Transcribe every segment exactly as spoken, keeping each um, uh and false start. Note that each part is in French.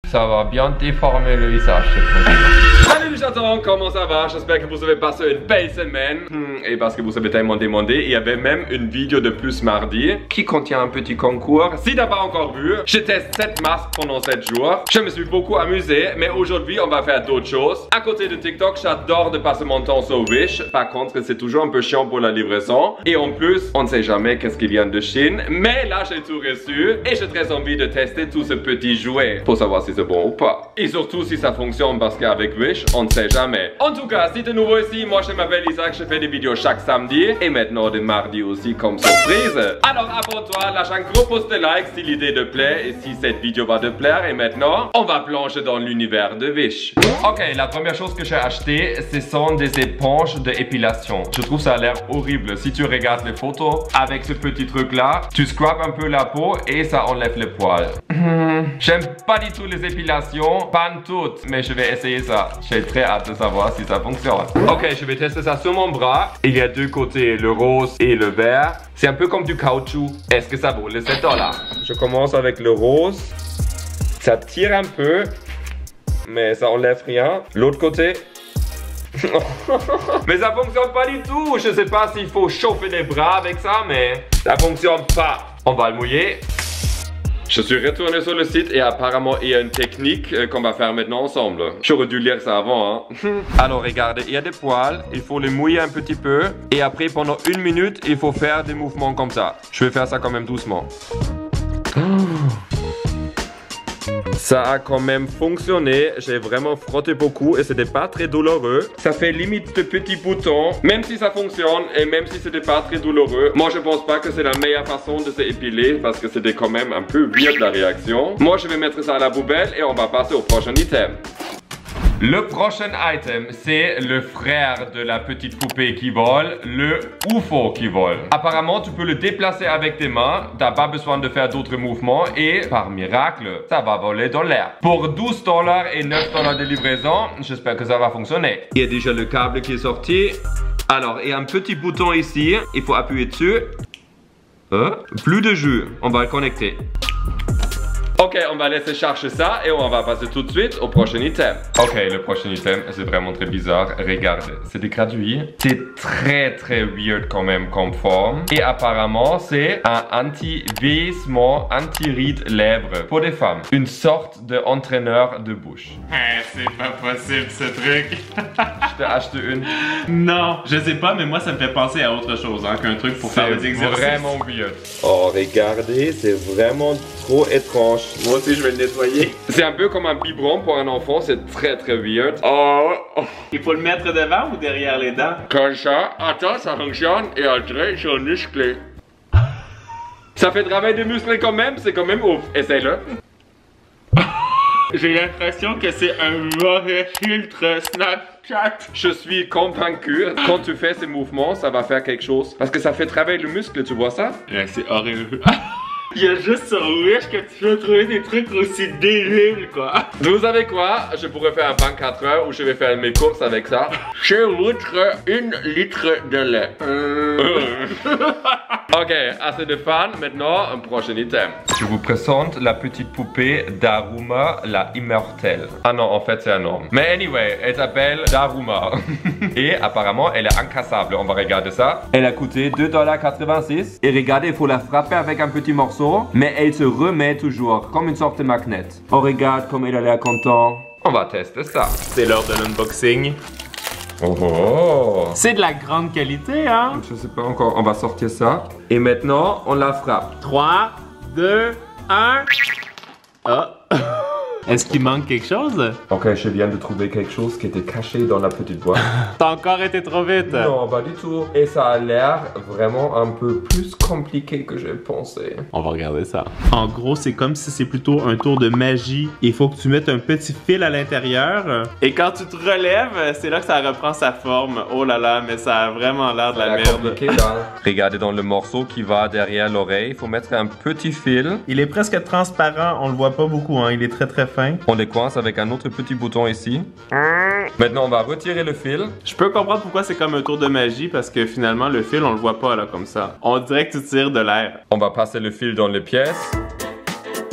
Ça va bien déformer le visage. Salut les chatons, comment ça va? J'espère que vous avez passé une belle semaine. Hmm, et parce que vous avez tellement demandé, il y avait même une vidéo de plus mardi qui contient un petit concours. Si t'as pas encore vu, je teste sept masques pendant sept jours. Je me suis beaucoup amusé, mais aujourd'hui on va faire d'autres choses. À côté de TikTok, j'adore de passer mon temps sur Wish. Par contre, c'est toujours un peu chiant pour la livraison. Et en plus, on ne sait jamais qu'est-ce qui vient de Chine. Mais là, j'ai tout reçu et j'ai très envie de tester tout ce petit jouet pour savoir si c'est bon ou pas. Et surtout si ça fonctionne parce qu'avec Wish, on ne sait jamais. En tout cas, si t'es nouveau ici, moi je m'appelle Isaac, je fais des vidéos chaque samedi et maintenant de mardi aussi comme surprise. Alors abonne-toi, lâche un gros pouce de like si l'idée te plaît et si cette vidéo va te plaire. Et maintenant, on va plonger dans l'univers de Wish. Ok, la première chose que j'ai acheté, ce sont des éponges d'épilation. Je trouve ça a l'air horrible. Si tu regardes les photos, avec ce petit truc là, tu scrapes un peu la peau et ça enlève les poils. J'aime pas du tout les épilations, pas toutes, mais je vais essayer ça. J'ai très hâte de savoir si ça fonctionne. Ok, je vais tester ça sur mon bras. Il y a deux côtés, le rose et le vert. C'est un peu comme du caoutchouc. Est-ce que ça vaut les sept dollars? Je commence avec le rose. Ça tire un peu, mais ça enlève rien. L'autre côté. Mais ça fonctionne pas du tout. Je sais pas s'il faut chauffer les bras avec ça, mais ça fonctionne pas. On va le mouiller. Je suis retourné sur le site et apparemment il y a une technique euh, qu'on va faire maintenant ensemble. J'aurais dû lire ça avant, hein. Alors regardez, il y a des poils, il faut les mouiller un petit peu et après pendant une minute, il faut faire des mouvements comme ça. Je vais faire ça quand même doucement. Oh. Ça a quand même fonctionné, j'ai vraiment frotté beaucoup et c'était pas très douloureux. Ça fait limite de petits boutons, même si ça fonctionne et même si c'était pas très douloureux. Moi je pense pas que c'est la meilleure façon de se épiler parce que c'était quand même un peu weird la réaction. Moi je vais mettre ça à la poubelle et on va passer au prochain item. Le prochain item, c'est le frère de la petite poupée qui vole, le U F O qui vole. Apparemment, tu peux le déplacer avec tes mains, t'as pas besoin de faire d'autres mouvements et par miracle, ça va voler dans l'air. Pour douze dollars et neuf dollars de livraison, j'espère que ça va fonctionner. Il y a déjà le câble qui est sorti. Alors, il y a un petit bouton ici, il faut appuyer dessus. Euh, plus de jus, on va le connecter. Ok, on va laisser charger ça et on va passer tout de suite au prochain item. Ok, le prochain item, c'est vraiment très bizarre. Regardez, c'est des graduits. C'est très très weird quand même comme forme. Et apparemment, c'est un anti-vieillissement, anti-rides lèvres pour des femmes. Une sorte d'entraîneur de bouche. Hey, c'est pas possible ce truc. Je t'ai acheté une. Non, je sais pas, mais moi ça me fait penser à autre chose hein, qu'un truc pour faire des exercices. C'est vraiment weird. Oh, regardez, c'est vraiment trop étrange. Moi aussi je vais le nettoyer. C'est un peu comme un biberon pour un enfant, c'est très très weird. Oh, oh. Il faut le mettre devant ou derrière les dents? Comme ça, attends, ça fonctionne et après ils sont musclés. Ça fait travailler des muscles quand même, c'est quand même ouf. Essaye-le. J'ai l'impression que c'est un mauvais filtre Snapchat. Je suis convaincu, quand tu fais ces mouvements, ça va faire quelque chose. Parce que ça fait travailler le muscle, tu vois ça? Ouais, c'est horrible. Il y a juste sur Wish que tu peux trouver des trucs aussi débiles, quoi. Vous savez quoi? Je pourrais faire un vingt-quatre heures où je vais faire mes courses avec ça. Je litre une litre de lait. Euh... Ok, assez de fans. Maintenant, un prochain item. Je vous présente la petite poupée Daruma, la immortelle. Ah non, en fait, c'est un homme. Mais anyway, elle s'appelle Daruma. Et apparemment, elle est incassable. On va regarder ça. Elle a coûté deux dollars quatre-vingt-six. Et regardez, il faut la frapper avec un petit morceau. Mais elle se remet toujours, comme une sorte de magnet. On regarde comme elle a l'air content. On va tester ça. C'est l'heure de l'unboxing. Oh, oh. C'est de la grande qualité, hein? Je sais pas encore, on va sortir ça. Et maintenant, on la frappe. trois, deux, un. Ah. Est-ce qu'il manque quelque chose? Ok, je viens de trouver quelque chose qui était caché dans la petite boîte. T'as encore été trop vite. Non, pas du tout. Et ça a l'air vraiment un peu plus compliqué que j'ai pensé. On va regarder ça. En gros, c'est comme si c'est plutôt un tour de magie. Il faut que tu mettes un petit fil à l'intérieur. Et quand tu te relèves, c'est là que ça reprend sa forme. Oh là là, mais ça a vraiment l'air de la merde. Regardez dans le morceau qui va derrière l'oreille, il faut mettre un petit fil. Il est presque transparent, on le voit pas beaucoup, hein. Il est très très fin. On les coince avec un autre petit bouton ici. Maintenant, on va retirer le fil. Je peux comprendre pourquoi c'est comme un tour de magie, parce que finalement, le fil, on le voit pas là comme ça. On dirait que tu tires de l'air. On va passer le fil dans les pièces.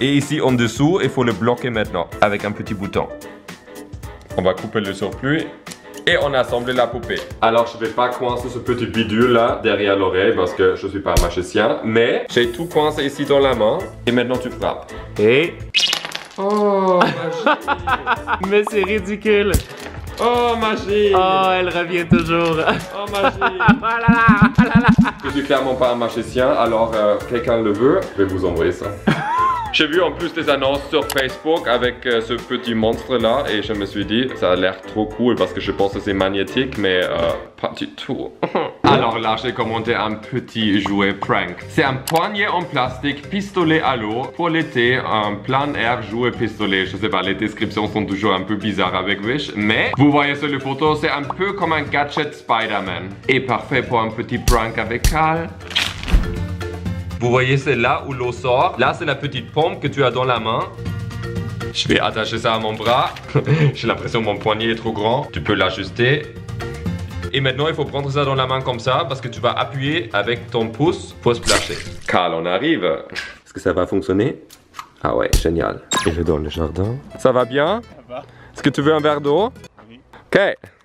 Et ici en dessous, il faut le bloquer maintenant avec un petit bouton. On va couper le surplus. Et on a assemblé la poupée. Alors je vais pas coincer ce petit bidule là derrière l'oreille parce que je suis pas un magicien. Mais j'ai tout coincé ici dans la main. Et maintenant tu frappes. Et... Oh, magie. Mais c'est ridicule. Oh, magie. Oh, elle revient toujours. Oh, magie. Oh là là, oh là là. Je suis clairement pas un magicien, alors euh, quelqu'un le veut, je vais vous envoyer ça. J'ai vu en plus des annonces sur Facebook avec euh, ce petit monstre là et je me suis dit ça a l'air trop cool parce que je pense que c'est magnétique mais euh, pas du tout. Alors là j'ai commandé un petit jouet prank. C'est un poignet en plastique pistolet à l'eau pour l'été, un plein air jouet pistolet. Je sais pas, les descriptions sont toujours un peu bizarres avec Wish, mais vous voyez sur les photos c'est un peu comme un gadget Spider-Man. Et parfait pour un petit prank avec Carl. Vous voyez, c'est là où l'eau sort. Là, c'est la petite pompe que tu as dans la main. Je vais attacher ça à mon bras. J'ai l'impression que mon poignet est trop grand. Tu peux l'ajuster. Et maintenant, il faut prendre ça dans la main comme ça parce que tu vas appuyer avec ton pouce pour splasher. Carl, on arrive. Est-ce que ça va fonctionner? Ah ouais, génial. Et je dans le jardin. Ça va bien? Ça va. Est-ce que tu veux un verre d'eau? Oui. Ok.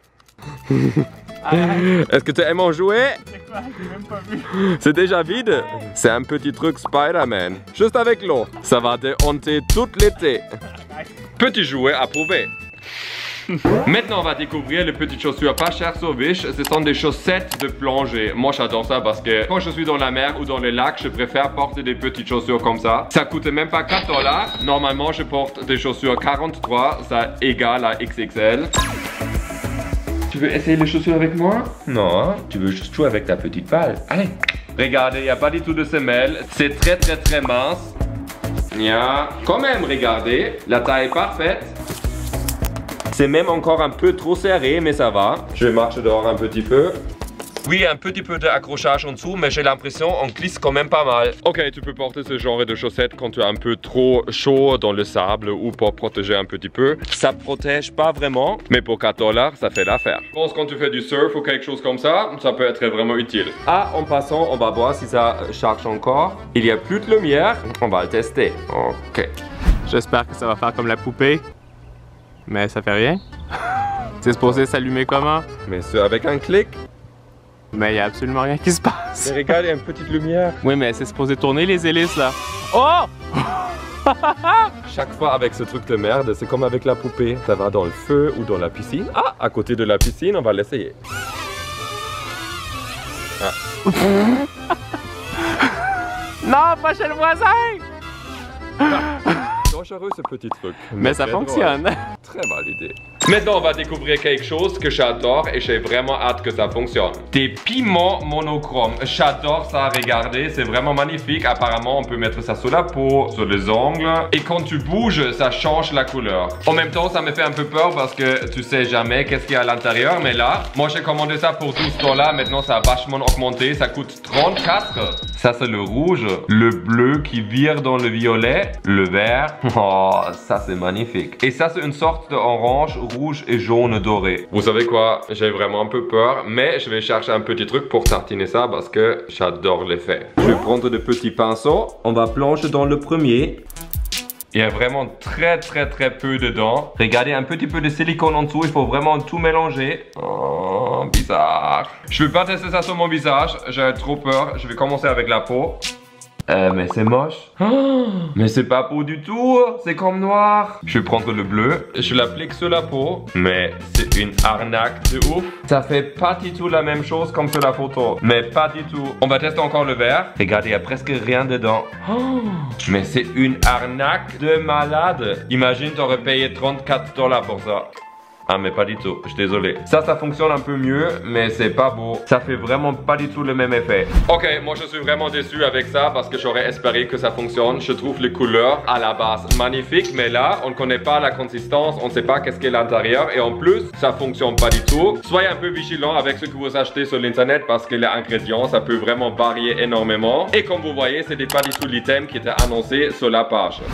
Est-ce que tu aimes en jouer? C'est quoi? J'ai même pas vu. C'est déjà vide? C'est un petit truc Spider-Man. Juste avec l'eau. Ça va te hanter tout l'été. Petit jouet approuvé. Maintenant on va découvrir les petites chaussures pas chères sur Wish. Ce sont des chaussettes de plongée. Moi j'adore ça parce que quand je suis dans la mer ou dans le lac, je préfère porter des petites chaussures comme ça. Ça coûte même pas quatre dollars. Normalement je porte des chaussures quarante-trois. Ça égale à X X L. Tu veux essayer les chaussures avec moi? Non, hein? Tu veux juste jouer avec ta petite balle. Allez. Regardez, il n'y a pas du tout de semelle. C'est très très très mince. Yeah. Quand même, regardez. La taille est parfaite. C'est même encore un peu trop serré, mais ça va. Je vais marcher dehors un petit peu. Oui, un petit peu d'accrochage en dessous, mais j'ai l'impression qu'on glisse quand même pas mal. Ok, tu peux porter ce genre de chaussettes quand tu es un peu trop chaud dans le sable ou pour protéger un petit peu. Ça protège pas vraiment, mais pour quatre dollars, ça fait l'affaire. Je pense que quand tu fais du surf ou quelque chose comme ça, ça peut être vraiment utile. Ah, en passant, on va voir si ça charge encore. Il y a plus de lumière, on va le tester. Ok. J'espère que ça va faire comme la poupée. Mais ça fait rien. C'est supposé s'allumer comment? Mais c'est avec un clic. Mais il n'y a absolument rien qui se passe. Mais regarde, il y a une petite lumière. Oui, mais c'est supposé tourner les hélices là. Oh! Chaque fois avec ce truc de merde, c'est comme avec la poupée. Ça va dans le feu ou dans la piscine. Ah, à côté de la piscine, on va l'essayer. Ah. Non, pas chez le voisin! Ah. Dangereux ce petit truc. Mais, mais ça fonctionne. Drôle. Très bonne idée. Maintenant on va découvrir quelque chose que j'adore et j'ai vraiment hâte que ça fonctionne. Des piments monochromes. J'adore ça, regardez, c'est vraiment magnifique. Apparemment on peut mettre ça sur la peau, sur les ongles. Et quand tu bouges, ça change la couleur. En même temps ça me fait un peu peur parce que tu sais jamais qu'est-ce qu'il y a à l'intérieur. Mais là, moi j'ai commandé ça pour douze dollars. Maintenant ça a vachement augmenté. Ça coûte trente-quatre. Ça c'est le rouge. Le bleu qui vire dans le violet. Le vert. Oh, ça c'est magnifique. Et ça c'est une sorte d'orange, rouge et jaune doré. Vous savez quoi? J'ai vraiment un peu peur, mais je vais chercher un petit truc pour tartiner ça parce que j'adore l'effet. Je vais prendre de petits pinceaux. On va plonger dans le premier. Il y a vraiment très très très peu dedans. Regardez, un petit peu de silicone en dessous. Il faut vraiment tout mélanger. Oh, bizarre. Je vais pas tester ça sur mon visage. J'ai trop peur. Je vais commencer avec la peau. Euh, mais c'est moche. Oh, mais c'est pas peau du tout. C'est comme noir. Je vais prendre le bleu. Je l'applique sur la peau. Mais c'est une arnaque de ouf. Ça fait pas du tout la même chose comme sur la photo. Mais pas du tout. On va tester encore le vert. Regardez, il y a presque rien dedans. Oh, mais c'est une arnaque de malade. Imagine, t'aurais payé trente-quatre dollars pour ça. Ah mais pas du tout, je suis désolé. Ça, ça fonctionne un peu mieux, mais c'est pas beau. Ça fait vraiment pas du tout le même effet. Ok, moi je suis vraiment déçu avec ça parce que j'aurais espéré que ça fonctionne. Je trouve les couleurs à la base magnifiques, mais là, on ne connaît pas la consistance, on ne sait pas qu'est-ce qu'il y a à l'intérieur et en plus, ça fonctionne pas du tout. Soyez un peu vigilant avec ce que vous achetez sur l'internet parce que les ingrédients, ça peut vraiment varier énormément. Et comme vous voyez, c'était pas du tout l'item qui était annoncé sur la page.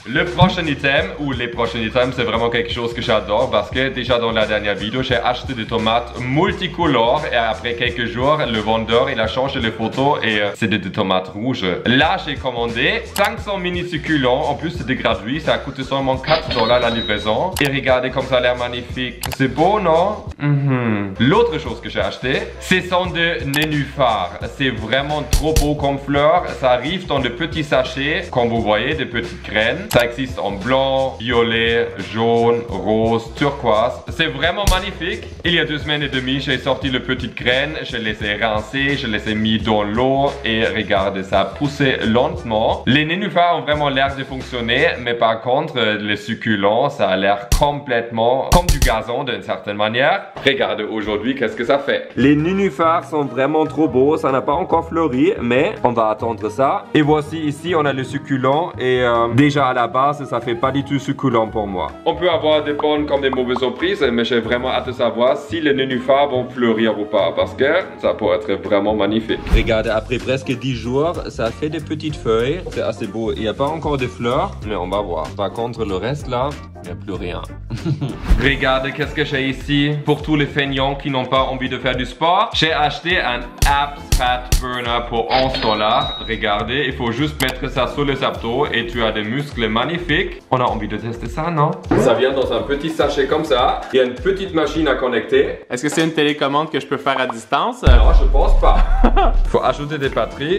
Le prochain item, ou les prochains items, c'est vraiment quelque chose que j'adore parce que déjà dans la dernière vidéo, j'ai acheté des tomates multicolores et après quelques jours, le vendeur il a changé les photos et euh, c'est des, des tomates rouges. Là, j'ai commandé cinq cents mini succulents. En plus, c'est des gratuits. Ça a coûté seulement quatre dollars la livraison. Et regardez comme ça a l'air magnifique. C'est beau, non? Mm-hmm. L'autre chose que j'ai acheté, ce sont des nénuphars. C'est vraiment trop beau comme fleurs. Ça arrive dans de petits sachets. Comme vous voyez, des petites graines. Ça existe en blanc, violet, jaune, rose, turquoise. C'est vraiment magnifique. Il y a deux semaines et demie, j'ai sorti les petites graines. Je les ai rincées, je les ai mis dans l'eau. Et regardez, ça a poussé lentement. Les nénuphars ont vraiment l'air de fonctionner. Mais par contre, les succulents, ça a l'air complètement comme du gazon d'une certaine manière. Regardez aujourd'hui, qu'est-ce que ça fait? Les nénuphars sont vraiment trop beaux. Ça n'a pas encore fleuri, mais on va attendre ça. Et voici ici, on a le succulent. Et euh, déjà à la base, ça fait pas du tout succulent pour moi. On peut avoir des bonnes comme des mauvaises surprises, mais j'ai vraiment hâte de savoir si les nénuphars vont fleurir ou pas, parce que ça pourrait être vraiment magnifique. Regardez, après presque dix jours, ça fait des petites feuilles. C'est assez beau. Il n'y a pas encore de fleurs, mais on va voir. Par contre, le reste là, il n'y a plus rien. Regardez qu'est-ce que j'ai ici. Pour tous les feignants qui n'ont pas envie de faire du sport, j'ai acheté un Abs Fat Burner pour onze dollars. Regardez, il faut juste mettre ça sur les abdos et tu as des muscles magnifiques. On a envie de tester ça, non? Ça vient dans un petit sachet comme ça. Il y a une petite machine à connecter. Est-ce que c'est une télécommande que je peux faire à distance? Non, je pense pas. Il faut ajouter des batteries.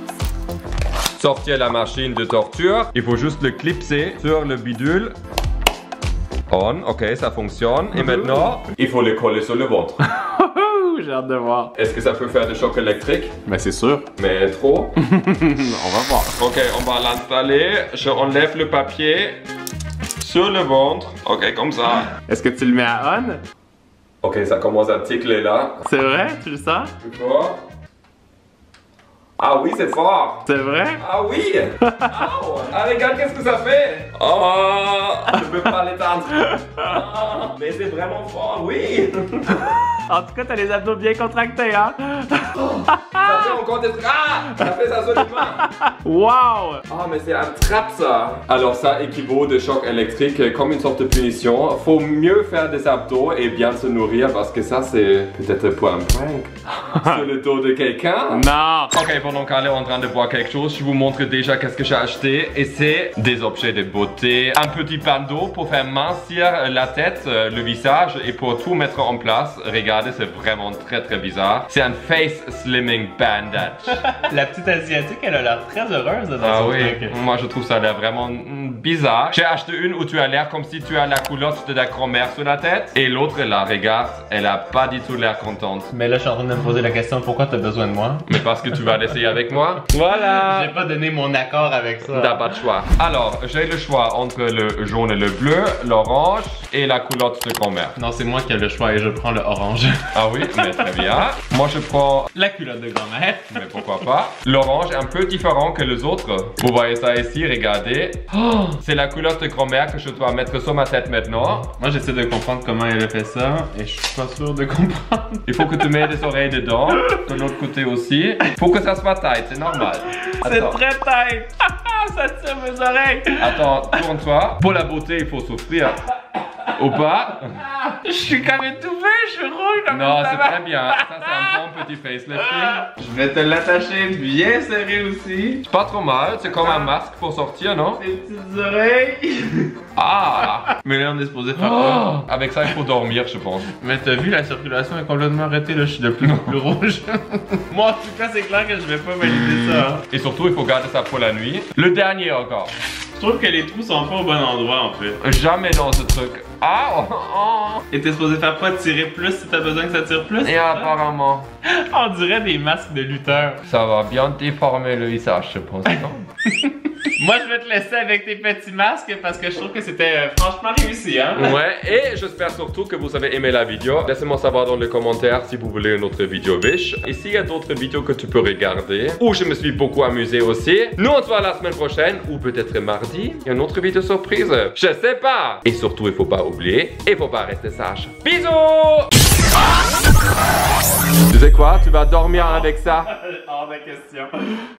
Sortir la machine de torture. Il faut juste le clipser sur le bidule. On, ok, ça fonctionne. Et maintenant, il faut le coller sur le ventre. J'ai hâte de voir. Est-ce que ça peut faire des chocs électriques? Ben c'est sûr. Mais trop? On va voir. Ok, on va l'installer. Je enlève le papier sur le ventre. Ok, comme ça. Est-ce que tu le mets à on? Ok, ça commence à tickler là. C'est vrai? Tu le sens? Plus fort. Ah oui, c'est fort. C'est vrai? Ah oui. Oh. Ah, regarde qu'est-ce que ça fait. Oh, je peux pas l'éteindre. Oh, mais c'est vraiment fort, oui. En tout cas, t'as les abdos bien contractés, hein? Oh, ça fait encore des... Ah, ça fait ça sur les mains. Wow. Oh, mais c'est un trap ça. Alors ça équivaut de choc électrique comme une sorte de punition. Faut mieux faire des abdos et bien se nourrir parce que ça c'est peut-être pour un prank. Sur le dos de quelqu'un. Non. Ok, pendant qu'elle est en train de boire quelque chose, je vous montre déjà qu'est-ce que j'ai acheté. Et c'est des objets de beauté. Un petit bandeau pour faire mincir la tête, le visage et pour tout mettre en place. Regardez, c'est vraiment très très bizarre. C'est un face slimming bandage. La petite asiatique, elle a l'air très heureuse dans Ah son oui, truc. moi je trouve ça a l'air vraiment bizarre. J'ai acheté une où tu as l'air comme si tu as la culotte de ta grand-mère sur la tête. Et l'autre là, regarde, elle a pas du tout l'air contente. Mais là, je suis en train de me poser la question, pourquoi t'as besoin de moi? Mais parce que tu vas l'essayer avec moi. Voilà. J'ai pas donné mon accord avec ça. T'as pas de choix. Alors, j'ai le choix entre le jaune et le bleu, l'orange et la culotte de grand-mère. Non, c'est moi qui ai le choix et je prends le orange. Ah oui, mais très bien. Moi je prends la culotte de grand-mère. Mais pourquoi pas. L'orange est un peu différent que les autres. Vous voyez ça ici, regardez. Oh, c'est la culotte de grand-mère que je dois mettre sur ma tête maintenant. Moi j'essaie de comprendre comment elle a fait ça et je suis pas sûr de comprendre. Il faut que tu mettes des oreilles dedans. De l'autre côté aussi. Il faut que ça soit tight, c'est normal. C'est très tight. Ça tire mes oreilles. Attends, tourne-toi. Pour la beauté, il faut souffrir. Ou pas? Je suis comme étouffé, je suis rouge comme Non, c'est très bien. Ça, c'est un bon petit facelifting. Je vais te l'attacher bien serré aussi. C'est pas trop mal. C'est comme un masque pour sortir, non? Tes petites oreilles. Ah! Mais là, on est supposé faire Oh, quoi? avec ça, il faut dormir, je pense. Mais t'as vu, la circulation est complètement arrêtée. Là, je suis de plus en plus rouge. Moi, en tout cas, c'est clair que je vais pas valider ça. Hein. Et surtout, il faut garder ça pour la nuit. Le dernier encore. Je trouve que les trous sont pas au bon endroit en fait. Jamais dans ce truc. Ah oh, oh. Et t'es supposé faire pas tirer plus si t'as besoin que ça tire plus? Et apparemment. On dirait des masques de lutteurs. Ça va bien déformer le visage, je pense. Moi, je vais te laisser avec tes petits masques parce que je trouve que c'était euh, franchement réussi, hein? Ouais, et j'espère surtout que vous avez aimé la vidéo. Laissez-moi savoir dans les commentaires si vous voulez une autre vidéo biche. Et s'il y a d'autres vidéos que tu peux regarder, où je me suis beaucoup amusé aussi. Nous, on se voit la semaine prochaine, ou peut-être mardi. Il y a une autre vidéo surprise. Je sais pas. Et surtout, il faut pas oublier, il faut pas rester sage. Bisous! Tu sais quoi? Tu vas dormir avec ça. Hors de question.